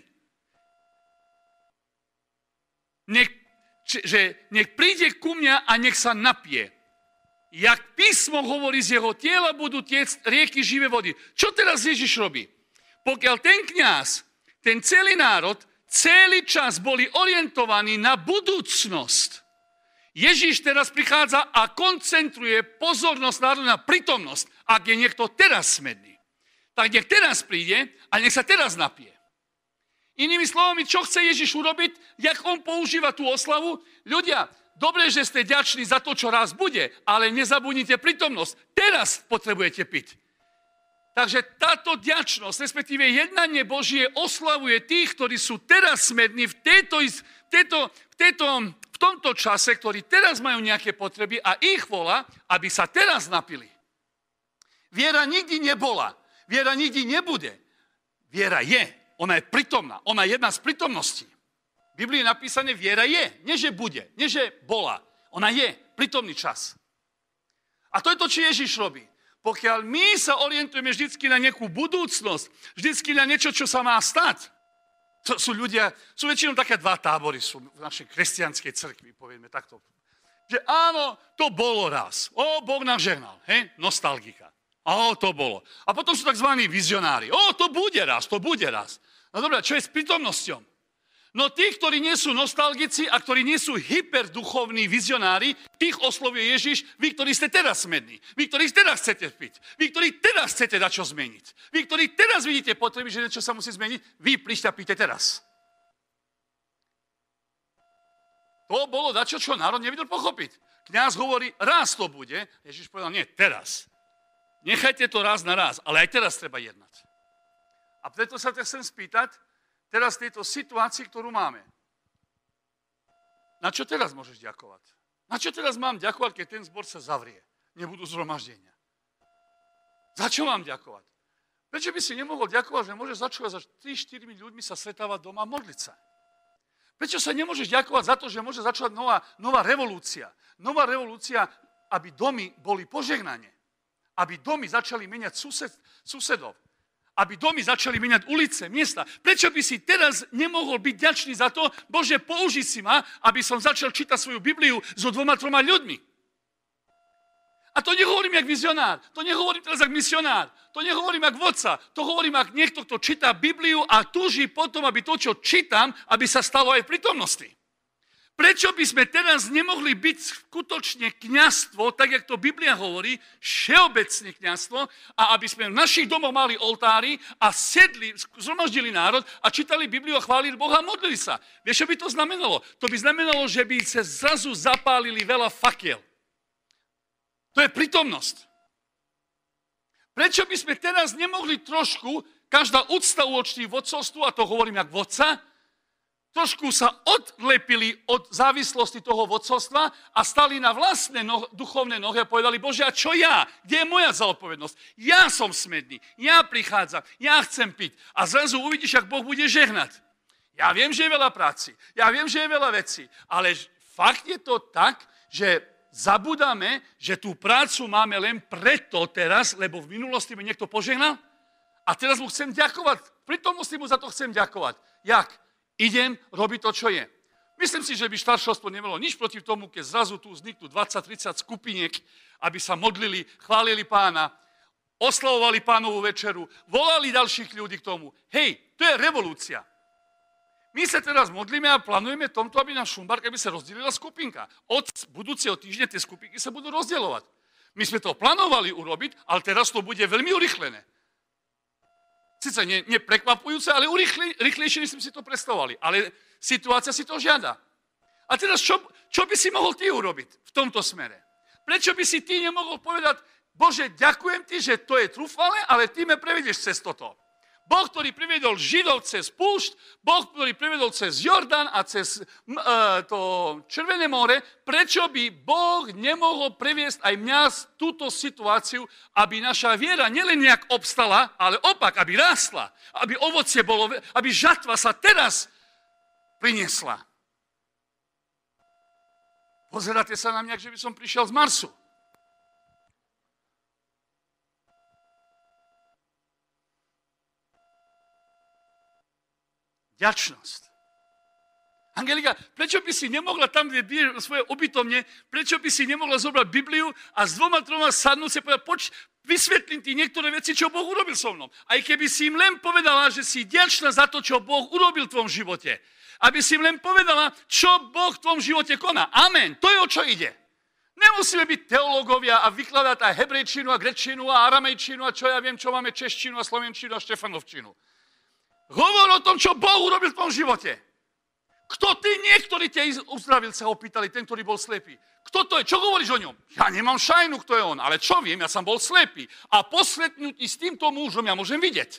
nech, že nech príde ku mňa a nech sa napije. Jak písmo hovorí, z jeho tela budú tiecť rieky živé vody. Čo teraz Ježiš robí? Pokiaľ ten kňaz, ten celý národ, celý čas boli orientovaní na budúcnosť. Ježiš teraz prichádza a koncentruje pozornosť národa na prítomnosť. Ak je niekto teraz smedný, tak nech teraz príde a nech sa teraz napije. Inými slovami, čo chce Ježiš urobiť, jak on používa tú oslavu? Ľudia, dobre, že ste ďační za to, čo raz bude, ale nezabudnite prítomnosť. Teraz potrebujete piť. Takže táto vďačnosť, respektíve jednanie Božie oslavuje tých, ktorí sú teraz smední v, tejto, v, tejto, v, tejto, v tomto čase, ktorí teraz majú nejaké potreby a ich volá, aby sa teraz napili. Viera nikdy nebola. Viera nikdy nebude. Viera je. Ona je prítomná. Ona je jedna z prítomností. V Biblii je napísané, viera je. Nie, že bude. Nie, že bola. Ona je. Prítomný čas. A to je to, čo Ježiš robí. Pokiaľ my sa orientujeme vždycky na nejakú budúcnosť, vždycky na niečo, čo sa má stať, to sú ľudia, sú väčšinou také dva tábory sú v našej kresťanskej cirkvi, povieme takto. Že áno, to bolo raz. O, Boh nám žehnal, hej, nostalgika. O, to bolo. A potom sú tzv. Vizionári. O, to bude raz, to bude raz. No dobré, čo je s prítomnosťou? No tí, ktorí nie sú nostalgici a ktorí nie sú hyperduchovní vizionári, tých oslovuje Ježiš, vy, ktorí ste teraz smední, vy, ktorí teraz chcete piť, vy, ktorí teraz chcete dať čo zmeniť, vy, ktorí teraz vidíte potreby, že niečo sa musí zmeniť, vy príďte a píte teraz. To bolo dačo, čo národ nevedel pochopiť. Kňaz hovorí, raz to bude, Ježiš povedal, nie, teraz. Nechajte to raz na raz, ale aj teraz treba jednať. A preto sa ťa chcem spýtať, teraz v tejto situácii, ktorú máme. Na čo teraz môžeš ďakovať? Na čo teraz mám ďakovať, keď ten zbor sa zavrie? Nebudú zhromaždenia. Za čo mám ďakovať? Prečo by si nemohol ďakovať, že môžeš začať za tri štyri ľuďmi sa stretávať doma a modliť sa? Prečo sa nemôžeš ďakovať za to, že môže začať nová, nová revolúcia? Nová revolúcia, aby domy boli požehnanie. Aby domy začali meniať sused, susedov. Aby domy začali meniať ulice, miesta. Prečo by si teraz nemohol byť ďačný za to, Bože, použij si ma, aby som začal čítať svoju Bibliu so dvoma, troma ľuďmi? A to nehovorím jak vizionár, to nehovorím teraz jak misionár, to nehovorím jak vodca, to hovorím jak niekto, kto číta Bibliu a túži potom, aby to, čo čítam, aby sa stalo aj v prítomnosti. Prečo by sme teraz nemohli byť skutočne kňazstvo, tak jak to Biblia hovorí, všeobecne kňazstvo, a aby sme v našich domoch mali oltári a sedli, zhromaždili národ a čítali Bibliu a chválili Boha a modlili sa. Vieš, čo by to znamenalo? To by znamenalo, že by sa zrazu zapálili veľa fakiel. To je prítomnosť. Prečo by sme teraz nemohli trošku, každá úcta voči vodcovstvu, a to hovorím jak vodca, trošku sa odlepili od závislosti toho vodcovstva a stali na vlastné no, duchovné nohy a povedali, Bože, a čo ja? Kde je moja zodpovednosť? Ja som smedný, ja prichádzam, ja chcem piť. A zrazu uvidíš, ak Boh bude žehnať. Ja viem, že je veľa práci, ja viem, že je veľa vecí, ale fakt je to tak, že zabudáme, že tú prácu máme len preto teraz, lebo v minulosti mi niekto požehnal a teraz mu chcem ďakovať. V prítomnosti mu za to chcem ďakovať. Jak? Idem robiť to, čo je. Myslím si, že by staršovstvo nemalo nič proti tomu, keď zrazu tu vzniknú dvadsať tridsať skupiniek, aby sa modlili, chválili Pána, oslavovali Pánovú večeru, volali ďalších ľudí k tomu. Hej, to je revolúcia. My sa teraz modlíme a plánujeme tomto, aby na Šumbarke by sa rozdelila skupinka. Od budúceho týždňa tie skupinky sa budú rozdielovať. My sme to plánovali urobiť, ale teraz to bude veľmi urychlené. Sice nie, nie prekvapujúce, ale urychle, rýchlejšie, než sme si to predstavovali. Ale situácia si to žiada. A teraz čo, čo by si mohol ty urobiť v tomto smere? Prečo by si ty nemohol povedať, Bože, ďakujem ti, že to je trúfale, ale ty me prevedieš cez toto. Boh, ktorý priviedol Židov cez púšť, Boh, ktorý priviedol cez Jordán a cez e, to Červené more, prečo by Boh nemohol previesť aj mňa z túto situáciu, aby naša viera nielen nejak obstala, ale opak, aby rástla, aby ovocie bolo, aby žatva sa teraz priniesla. Pozeráte sa na mňa, že by som prišiel z Marsu. Vďačnosť. Angelika, prečo by si nemohla tam, kde bije svoje ubytovne, prečo by si nemohla zobrať Bibliu a s dvoma, troma sadnúť si povedať, poč, vysvetlím ti niektoré veci, čo Boh urobil so mnou. Aj keby si im len povedala, že si vďačná za to, čo Boh urobil v tvojom živote. Aby si im len povedala, čo Boh v tvojom živote koná. Amen. To je, o čo ide. Nemusíme byť teológovia a vykladať aj hebrejčinu a grečinu a aramejčinu a čo ja viem, čo máme češtinu a slovenčinu a štefanovčinu. Hovor o tom, čo Boh urobil v tvojom živote. Kto ty, niektorý ťa uzdravil, sa ho pýtali, ten, ktorý bol slepý. Kto to je? Čo hovoríš o ňom? Ja nemám šajnu, kto je on, ale čo viem, ja som bol slepý. A po stretnutí s týmto mužom ja môžem vidieť.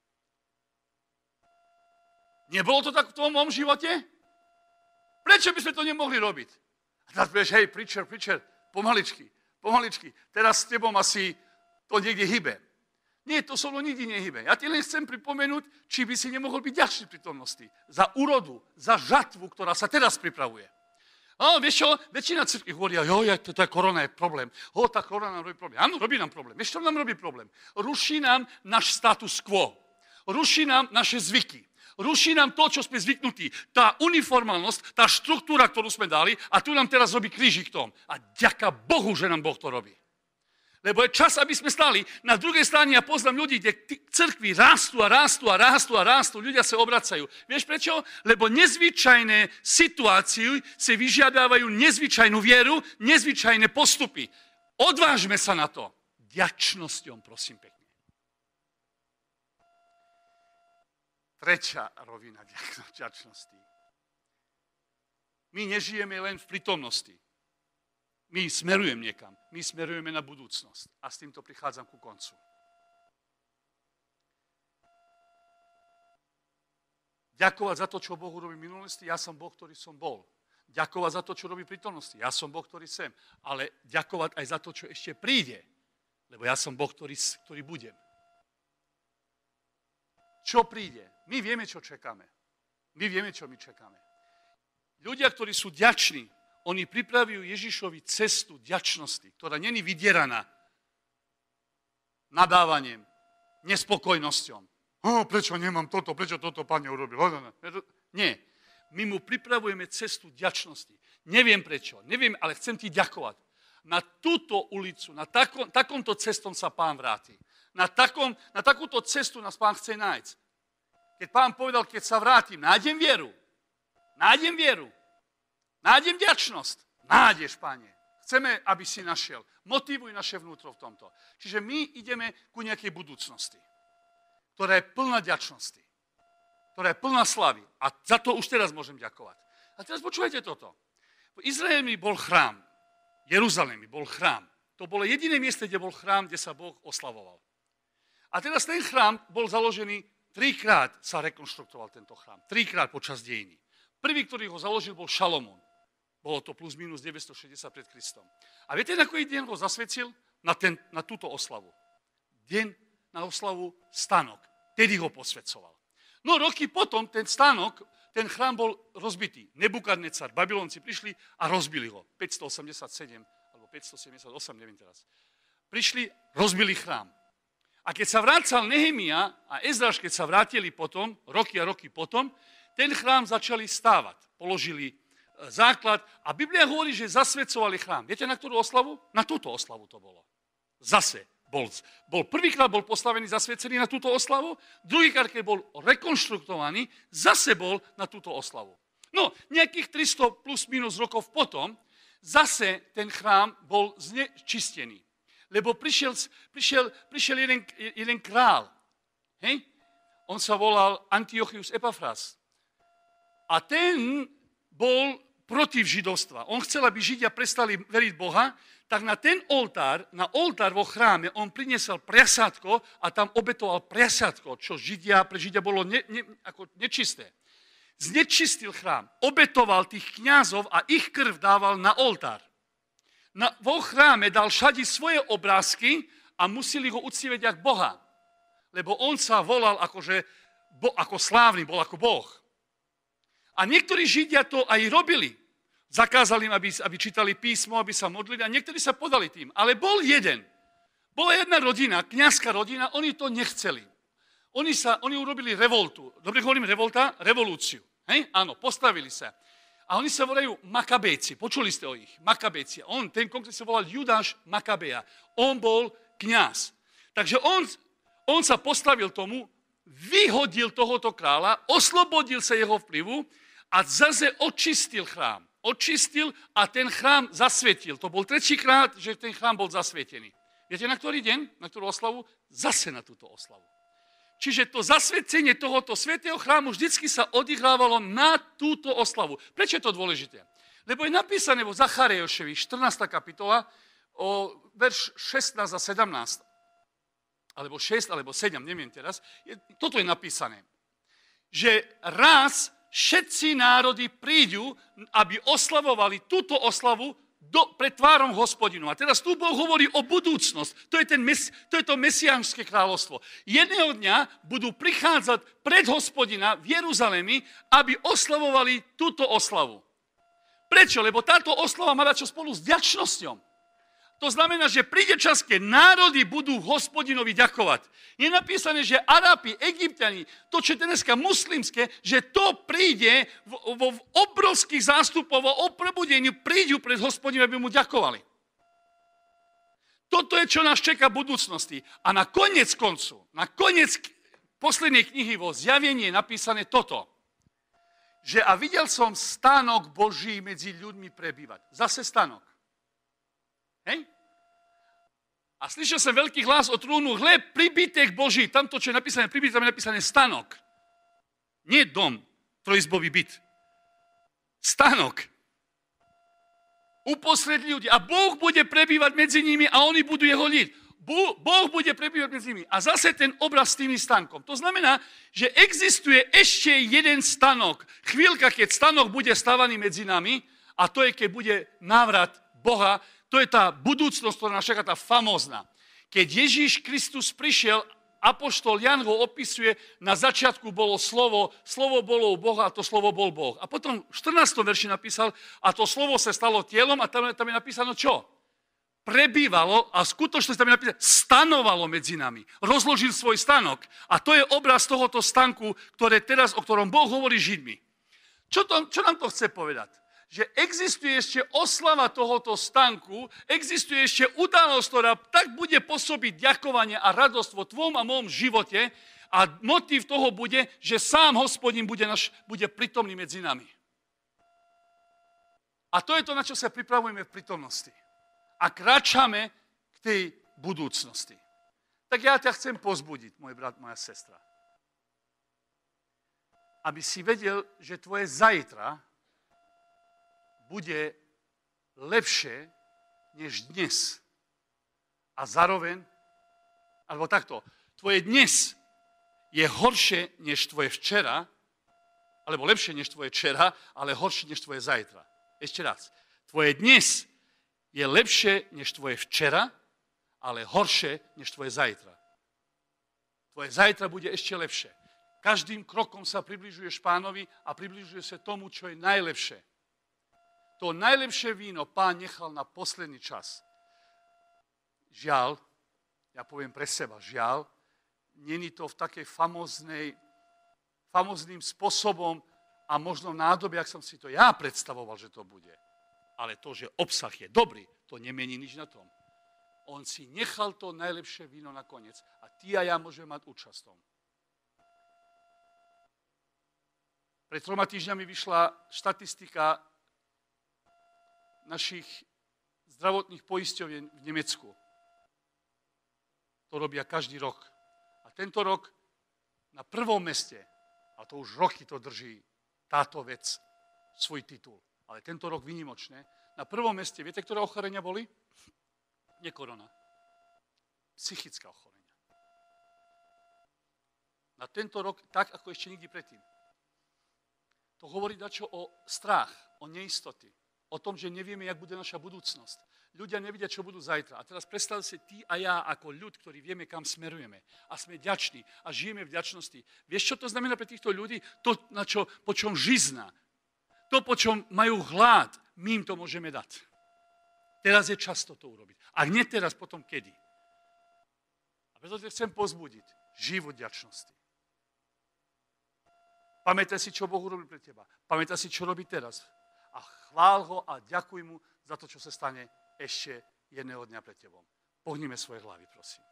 Nebolo to tak v tvojom živote? Prečo by sme to nemohli robiť? A teraz povieš, hej, preacher, preacher, pomaličky, pomaličky. Teraz s tebou asi to niekde hybe. Nie, to so mnou nikdy nehybe. Ja ti len chcem pripomenúť, či by si nemohol byť ďačný v prítomnosti. Za úrodu, za žatvu, ktorá sa teraz pripravuje. A vieš čo, väčšina cirkví hovorí, jo, ja, to, to je korona, je problém. O, tá korona nám robí problém. Áno, robí nám problém. Vieš čo nám robí problém? Ruší nám náš status quo. Ruší nám naše zvyky. Ruší nám to, čo sme zvyknutí. Tá uniformálnosť, tá štruktúra, ktorú sme dali, a tu nám teraz robí krížik tom. A ďaká Bohu, že nám Boh to robí. Lebo je čas, aby sme stali. Na druhej strane ja poznám ľudí, kde cirkvi rástú a rástú a rástú a rástú. Ľudia sa obracajú. Vieš prečo? Lebo nezvyčajné situácie si vyžiadávajú nezvyčajnú vieru, nezvyčajné postupy. Odvážme sa na to. Vďačnosťou, prosím pekne. Tretia rovina vďačnosti. My nežijeme len v prítomnosti. My smerujeme niekam. My smerujeme na budúcnosť. A s týmto prichádzam ku koncu. Ďakovať za to, čo Boh urobí v minulosti, ja som Boh, ktorý som bol. Ďakovať za to, čo robí v prítomnosti, ja som Boh, ktorý sem. Ale ďakovať aj za to, čo ešte príde, lebo ja som Boh, ktorý, ktorý budem. Čo príde? My vieme, čo čakáme. My vieme, čo my čakáme. Ľudia, ktorí sú ďační, oni pripravujú Ježišovi cestu ďačnosti, ktorá není vydieraná nadávaním, nespokojnosťou. Oh, prečo nemám toto, prečo toto Pán neurobil? Nie. My mu pripravujeme cestu ďačnosti. Neviem prečo, neviem, ale chcem ti ďakovať. Na túto ulicu, na takom, takomto cestom sa Pán vráti. Na, takom, na takúto cestu nás Pán chce nájsť. Keď Pán povedal, keď sa vrátim, nájdem vieru. Nájdem vieru. Nájdem vďačnosť. Nájdeš, Pane. Chceme, aby si našiel. Motivuj naše vnútro v tomto. Čiže my ideme ku nejakej budúcnosti, ktorá je plná vďačnosti, ktorá je plná slavy. A za to už teraz môžem ďakovať. A teraz počúvajte toto. V Izraeli bol chrám. Jeruzalém bol chrám. To bolo jediné miesto, kde bol chrám, kde sa Boh oslavoval. A teraz ten chrám bol založený, trikrát sa rekonštruktoval tento chrám. Trikrát počas dejiny. Prvý, ktorý ho založil, bol Šalamún. Bolo to plus minus deväťstošesťdesiat pred Kristom. A viete, na aký deň ho zasvetil? Na, ten, na túto oslavu. Deň na oslavu stánok. Tedy ho posvedcoval. No roky potom ten stánok, ten chrám bol rozbitý. Nebukadnecar, Babylonci prišli a rozbili ho. päťstoosemdesiatsedem alebo päťstosedemdesiatosem, neviem teraz. Prišli, rozbili chrám. A keď sa vrácal Nehemia a Ezráš, keď sa vrátili potom, roky a roky potom, ten chrám začali stávať. Položili základ a Biblia hovorí, že zasvedcovali chrám. Viete, na ktorú oslavu? Na túto oslavu to bolo. Zase bol, bol prvýkrát bol postavený, zasvedcený na túto oslavu, druhýkrát, keď bol rekonštruktovaný, zase bol na túto oslavu. No, nejakých tristo plus minus rokov potom, zase ten chrám bol znečistený. Lebo prišiel, prišiel, prišiel jeden, jeden král. Hej? On sa volal Antiochus Epafras. A ten bol protiv židovstva. On chcel, aby Židia prestali veriť Boha, tak na ten oltár, na oltár vo chráme, on priniesol priasátko a tam obetoval priasátko, čo Židia, pre Židia bolo ne, ne, ako nečisté. Znečistil chrám, obetoval tých kňazov a ich krv dával na oltár. Na, vo chráme dal všade svoje obrázky a museli ho uctievať jak Boha. Lebo on sa volal akože, bo, ako slávny, bol ako Boh. A niektorí Židia to aj robili. Zakázali im, aby, aby čítali písmo, aby sa modlili a niektorí sa podali tým. Ale bol jeden. Bola jedna rodina, kňazská rodina, oni to nechceli. Oni, sa, oni urobili revoltu. Dobre hovorím revolta? Revolúciu. Hej? Áno, postavili sa. A oni sa volajú Makabejci. Počuli ste o ich? Makabejci. On, ten konkrétne sa volal Judáš Makabeja. On bol kňaz. Takže on, on sa postavil tomu, vyhodil tohoto kráľa, oslobodil sa jeho vplyvu a zase očistil chrám. Očistil a ten chrám zasvetil. To bol tretíkrát, že ten chrám bol zasvetený. Viete, na ktorý deň? Na ktorú oslavu? Zase na túto oslavu. Čiže to zasvetenie tohoto svätého chrámu vždycky sa odihrávalo na túto oslavu. Prečo je to dôležité? Lebo je napísané vo Zacharejšovi, štrnásta kapitola, o verš šestnásť a sedemnásť, alebo šesť, alebo sedem, neviem teraz, je, toto je napísané, že raz všetci národy prídu, aby oslavovali túto oslavu do, pred tvárom Hospodinu. A teraz tu Boh hovorí o budúcnosť. To je, ten, to, je to mesiánske kráľovstvo. Jedného dňa budú prichádzať pred Hospodina v Jeruzalemi, aby oslavovali túto oslavu. Prečo? Lebo táto oslava má čo spolu s vďačnosťou. To znamená, že príde čas, keď národy budú Hospodinovi ďakovať. Je napísané, že Arábi, Egypťani, to, čo je dneska muslimské, že to príde vo v obrovských zástupoch, vo prebudení prídu pred Hospodinom, aby mu ďakovali. Toto je, čo nás čaká v budúcnosti. A na koniec koncu, na koniec poslednej knihy vo Zjavení je napísané toto. Že a videl som stánok Boží medzi ľuďmi prebývať. Zase stánok. Hej? A slyšel som veľký hlas od trúnu, hle, príbytek Boží, tamto, čo je napísané, príbytek, tam je napísané stanok. Nie dom, trojizbový byt. Stanok. Uprostred ľudí. A Boh bude prebývať medzi nimi a oni budú jeho ľud. Boh bude prebývať medzi nimi. A zase ten obraz s tými stánkom. To znamená, že existuje ešte jeden stanok. Chvíľka, keď stanok bude stavaný medzi nami, a to je, keď bude návrat Boha, to je tá budúcnosť, ktorá nás čaká, tá famózna. Keď Ježíš Kristus prišiel, apoštol Jan ho opisuje, na začiatku bolo slovo, slovo bolo u Boha a to slovo bol Boh. A potom v štrnástom verši napísal, a to slovo sa stalo tielom a tam, tam je napísané čo? Prebývalo a skutočne tam je napísané, stanovalo medzi nami. Rozložil svoj stanok. A to je obraz tohoto stanku, ktoré teraz, o ktorom Boh hovorí Židmi. Čo, to, čo nám to chce povedať? Že existuje ešte oslava tohoto stanku, existuje ešte udalosť, ktorá tak bude pôsobiť ďakovanie a radosť vo tvojom a mojom živote a motív toho bude, že sám Hospodin bude, naš, bude prítomný medzi nami. A to je to, na čo sa pripravujeme v prítomnosti. A kráčame k tej budúcnosti. Tak ja ťa chcem pozbudiť, môj brat, moja sestra. Aby si vedel, že tvoje zajtra bude lepšie než dnes. A zároveň, alebo takto, tvoje dnes je horšie než tvoje včera, alebo lepšie než tvoje včera, ale horšie než tvoje zajtra. Ešte raz. Tvoje dnes je lepšie než tvoje včera, ale horšie než tvoje zajtra. Tvoje zajtra bude ešte lepšie. Každým krokom sa približuješ Pánovi a približuje sa tomu, čo je najlepšie. To najlepšie víno Pán nechal na posledný čas. Žiaľ, ja poviem pre seba, žiaľ, není to v takej famóznej, famózným spôsobom a možno v nádobe, ak som si to ja predstavoval, že to bude. Ale to, že obsah je dobrý, to nemení nič na tom. On si nechal to najlepšie víno nakoniec a ty a ja môžeme mať účasť v tom. Pred troma týždňami vyšla štatistika našich zdravotných poisťovien v Nemecku. To robia každý rok. A tento rok na prvom meste, a to už roky to drží táto vec, svoj titul, ale tento rok výnimočné, na prvom meste, viete, ktoré ochorenia boli? Nie korona. Psychické ochorenia. Na tento rok tak, ako ešte nikdy predtým. To hovorí dačo o strach, o neistoty. O tom, že nevieme, jak bude naša budúcnosť. Ľudia nevidia, čo budú zajtra. A teraz predstav si ty a ja ako ľud, ktorý vieme, kam smerujeme. A sme vďační a žijeme v vďačnosti. Vieš, čo to znamená pre týchto ľudí? To, na čo, po čom žizna. To, po čom majú hlad, my im to môžeme dať. Teraz je čas to urobiť. Ak nie teraz, potom kedy? A preto te chcem pozbudiť. Žij vo vďačnosti. Pamätaj si, čo Boh urobil pre teba. Pamätaj si, čo robí teraz. A chvál ho a ďakuj mu za to, čo sa stane ešte jedného dňa pred tebou. Pohnime svoje hlavy, prosím.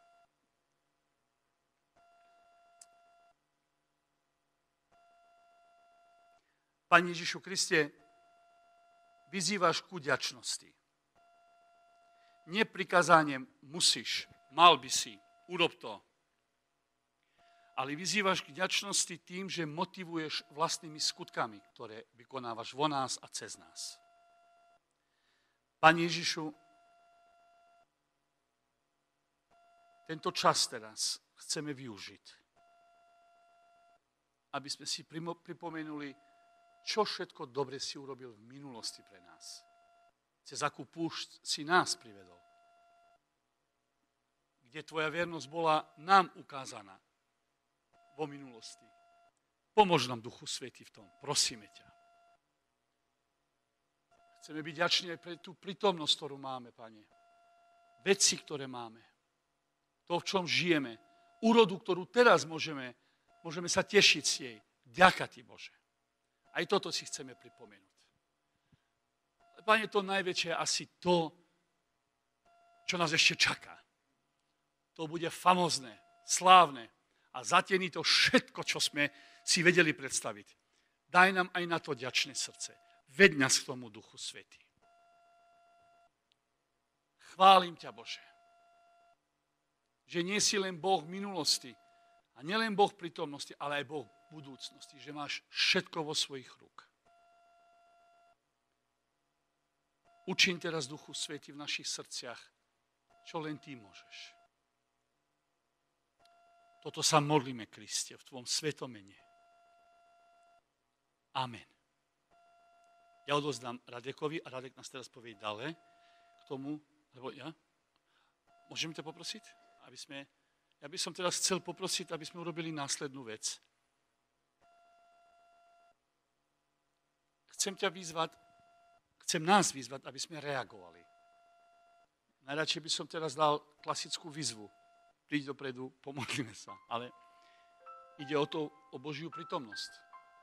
Pane Ježišu Kriste, vyzývaš ku vďačnosti. Nie prikázaniem musíš, mal by si, urob to. Ale vyzývaš k vďačnosti tým, že motivuješ vlastnými skutkami, ktoré vykonávaš vo nás a cez nás. Pane Ježišu, tento čas teraz chceme využiť, aby sme si pripomenuli, čo všetko dobre si urobil v minulosti pre nás. Cez akú púšť si nás privedol. Kde tvoja vernosť bola nám ukázaná vo minulosti. Pomôž nám, Duchu Svätý, v tom. Prosíme ťa. Chceme byť vďační aj pre tú prítomnosť, ktorú máme, Pane. Veci, ktoré máme. To, v čom žijeme. Úrodu, ktorú teraz môžeme, môžeme sa tešiť z jej. Ďaká ti, Bože. Aj toto si chceme pripomenúť. Pane, to najväčšie je asi to, čo nás ešte čaká. To bude famózne, slávne a zatieni to všetko, čo sme si vedeli predstaviť. Daj nám aj na to vďačné srdce. Veď nás k tomu, Duchu Svätý. Chválim ťa, Bože, že nie si len Boh minulosti a nielen Boh prítomnosti, ale aj Boh budúcnosti, že máš všetko vo svojich rúk. Učiň teraz, Duchu Svätý, v našich srdciach, čo len ty môžeš. Toto sa modlíme, Kriste, v tvojom svetom mene. Amen. Ja odozdám Radekovi a Radek nás teraz povie ďalej k tomu, lebo ja, môžem ťa poprosiť? Aby sme, ja by som teraz chcel poprosiť, aby sme urobili následnú vec. Chcem ťa vyzvať, chcem nás vyzvať, aby sme reagovali. Najradšej by som teraz dal klasickú výzvu. Príď dopredu, pomodlíme sa. Ale ide o to, o Božiu prítomnosť.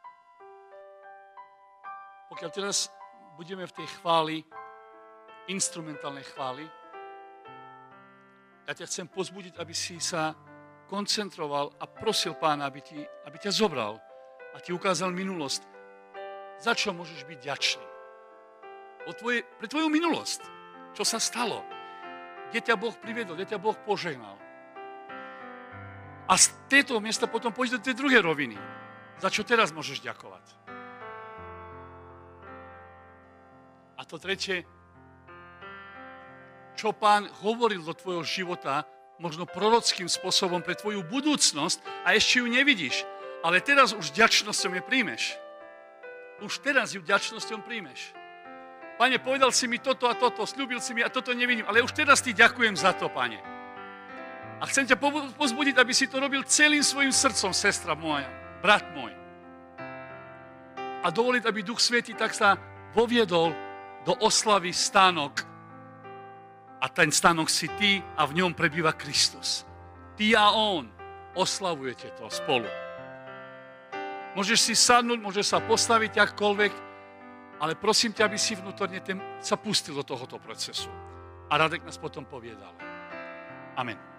Pokiaľ teraz budeme v tej chváli, instrumentálnej chváli, ja ťa chcem pozbudiť, aby si sa koncentroval a prosil Pána, aby, ti, aby ťa zobral a ti ukázal minulosť. Za čo môžeš byť vďačný? O tvoje, pre tvoju minulosť. Čo sa stalo? Kde ťa Boh priviedol? Kde ťa Boh požehnal? A z tejto miesta potom pôjde do tej druhej roviny. Za čo teraz môžeš ďakovať? A to tretie, čo Pán hovoril do tvojho života, možno prorockým spôsobom pre tvoju budúcnosť a ešte ju nevidíš, ale teraz už vďačnosťou je príjmeš. Už teraz ju vďačnosťou príjmeš. Pane, povedal si mi toto a toto, sľúbil si mi a toto nevidím, ale už teraz ti ďakujem za to, Pane. A chcem ťa pozbudiť, aby si to robil celým svojim srdcom, sestra moja, brat môj. A dovoliť, aby Duch Svätý tak sa voviedol do oslavy stánok. A ten stánok si ty a v ňom prebýva Kristus. Ty a on oslavujete to spolu. Môžeš si sadnúť, môžeš sa postaviť akkoľvek, ale prosím ťa, aby si vnútorne sa pustil do tohoto procesu. A Radek nás potom poviedal. Amen.